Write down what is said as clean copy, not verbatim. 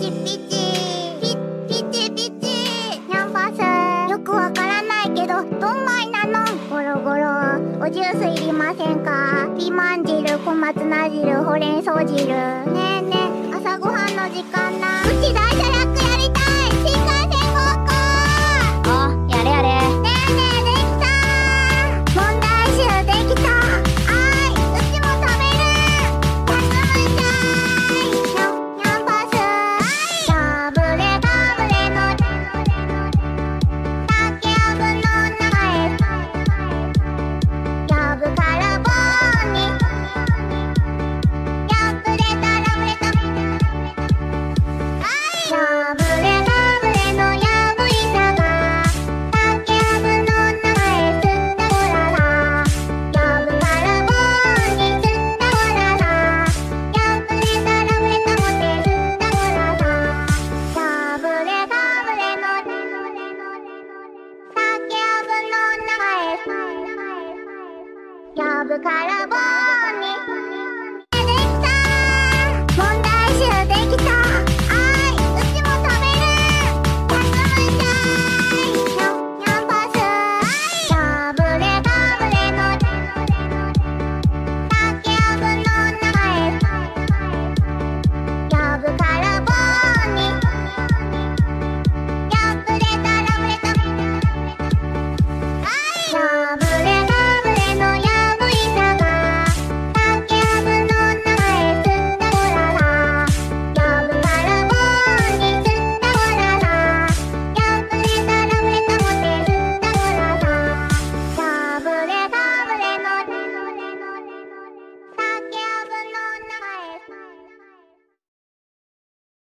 チピチニャンパスよくわからないけどどんまいなの。ゴロゴロおジュースいりませんか？ピーマン汁、小松菜汁、ほうれん草汁。ねえねえ朝ごはんの時間な